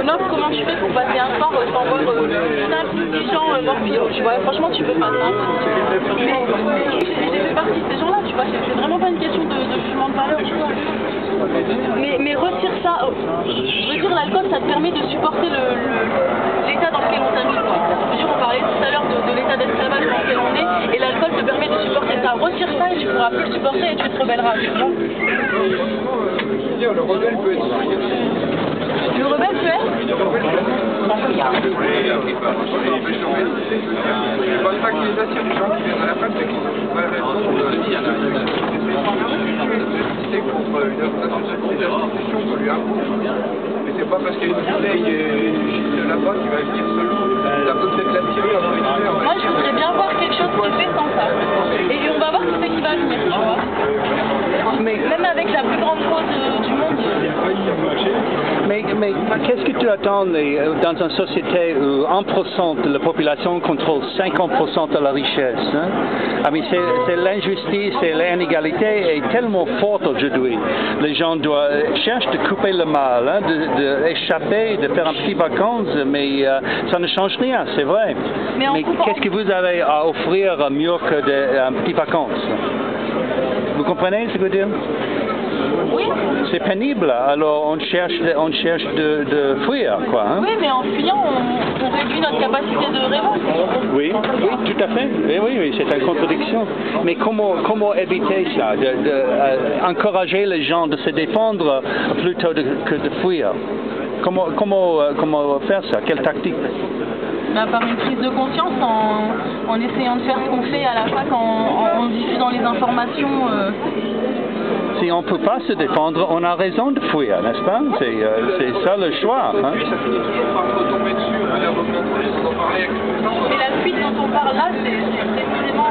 meuf, comment tu fais pour passer un soir sans voir des gens morphio, tu vois, franchement tu peux pas ça. Mais j'ai fait partie de ces gens-là, tu vois, c'est vraiment pas une question de jugement de valeur, tu vois. Mais retire ça, je veux dire l'alcool ça te permet de supporter l'état dans lequel on t'a mis, quoi. Je veux dire, on parlait tout à l'heure de l'état d'esclavage dans lequel on est, et l'alcool te permet de supporter ça. Retire ça et tu pourras plus le supporter et tu te rebelleras, tu vois. Le rebelle peut être... Le rebelle peut être? Je pense pas qu'il les attire, les gens qui viennent à la fin, c'est qu'ils ont une vraie raison c'est contre une institution qu'on lui impose. Mais c'est pas parce qu'il y a une bouteille juste là-bas qu'il va venir solo. Ça peut peut-être l'attirer avant une heure. Moi je voudrais bien voir quelque chose qui est fait sans ça. Et on va voir qui c'est qui va venir, tu vois. Même avec la plus grande cause du monde. Mais qu'est-ce que tu attends dans une société où 1% de la population contrôle 50% de la richesse, hein? Ah, mais c'est l'injustice et l'inégalité est tellement forte aujourd'hui. Les gens cherchent de couper le mal, hein, d'échapper, de faire un petit vacances, mais ça ne change rien, c'est vrai. Mais qu'est-ce que vous avez à offrir mieux que un petit vacances? Vous comprenez ce que je veux dire? Oui. C'est pénible, alors on cherche de fuir, quoi. Hein? Oui, mais en fuyant, on réduit notre capacité de révolte. Oui, tout à fait. Oui, c'est une contradiction. Mais comment éviter ça? Encourager les gens de se défendre plutôt que de fuir. Comment faire ça? Quelle tactique? Par une prise de conscience, en essayant de faire ce qu'on fait à la fac, en diffusant les informations. Si on ne peut pas se défendre, on a raison de fuir, n'est-ce pas? C'est ça le choix. Hein? Ça finit toujours par retomber dessus, on en parlait avec le temps. Mais la fuite dont on parle là, c'est précisément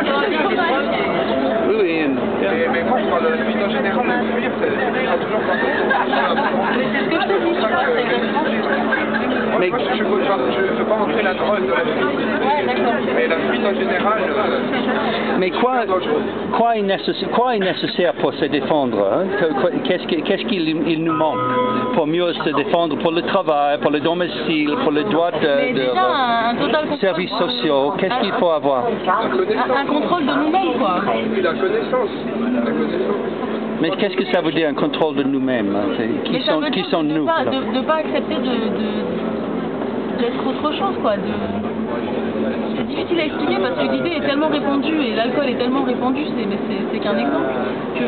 Oui. Mais moi je parle de la fuite en général, la fuir, ça toujours par mais c'est ce que je te dis, tu vois, c'est exactement mais je ne veux pas entrer la drogue de la fuite. Ouais, d'accord. Mais la fuite en général... mais quoi est nécessaire pour se défendre? Hein? Qu'est-ce qu'il nous manque pour mieux se défendre pour le travail, pour le domicile, pour le droit de services sociaux? Qu'est-ce qu'il faut avoir? Un contrôle de nous-mêmes, quoi. La connaissance. Mais qu'est-ce que ça veut dire, un contrôle de nous-mêmes? Qui sont nous? De ne pas accepter d'être autre chose, quoi. C'est difficile à expliquer parce que l'idée est tellement répandue et l'alcool est tellement répandu, c'est qu'un exemple que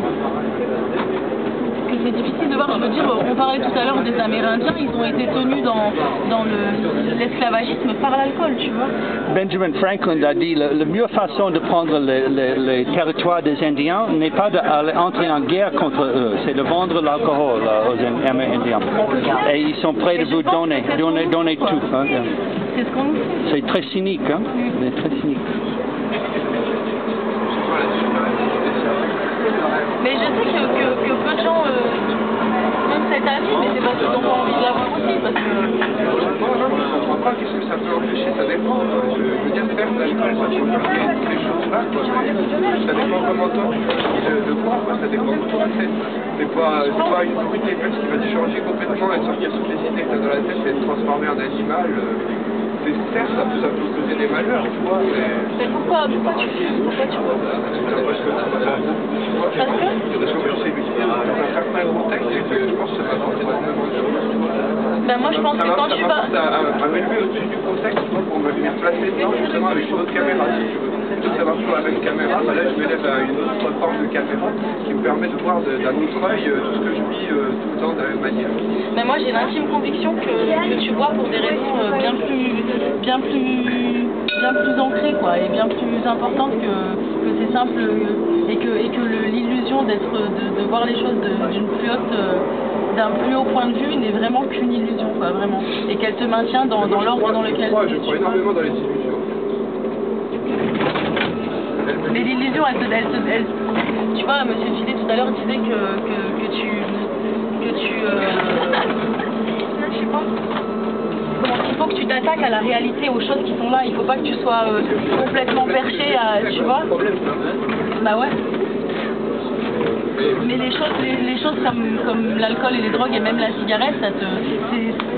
c'est difficile de voir. Je veux dire, on parlait tout à l'heure des Amérindiens, ils ont été tenus dans l'esclavagisme par l'alcool, tu vois. Benjamin Franklin a dit la meilleure façon de prendre les territoires des Indiens n'est pas d'entrer en guerre contre eux, c'est de vendre l'alcool aux Amérindiens. Et ils sont prêts de vous donner tout. Hein. C'est ce qu'on nous fait. C'est très cynique, hein. C'est très cynique. Mais je sais que peu de gens même cet avis, mais c'est parce qu'ils n'ont pas envie de l'avoir aussi, parce que... Non, je ne comprends pas qu'est-ce que ça peut empêcher, ça dépend. Je veux dire, faire l'alcool, ça peut faire ces choses-là, quoi. Ça dépend comment toi tu choisis de boire, quoi. Ça dépend de toi, c'est pas une brute épaisse qui va te changer complètement et sortir toutes les idées que tu as dans la tête et te transformer en animal. Certes, ça peut causer des malheurs, tu vois, mais pourquoi tu fumes? Pourquoi tu bois? Parce que c'est dans un certain contexte et que je pense que ça va apporter énormément de choses. Ben moi je pense que quand tu vas... à m'élever au-dessus du contexte, tu vois, pour me replacer dedans justement avec une autre caméra, si tu veux. Plutôt que d'avoir toujours la même caméra, ben là je m'élève à une autre forme de caméra qui me permet de voir d'un autre œil tout ce que je vis tout le temps de la même manière. Mais moi j'ai l'intime conviction que tu bois pour des raisons bien plus ancrées, quoi, et bien plus importantes que c'est simple et que l'illusion de voir les choses d'un plus haut point de vue n'est vraiment qu'une illusion, quoi, vraiment, et qu'elle te maintient dans l'ordre dans lequel je crois énormément dans les illusions. Mais l'illusion, elle, tu vois, M. Filet tout à l'heure disait que tu je sais pas. Il faut que tu t'attaques à la réalité, aux choses qui sont là. Il faut pas que tu sois complètement perché à, tu vois. Bah ouais. Mais les choses comme l'alcool et les drogues et même la cigarette,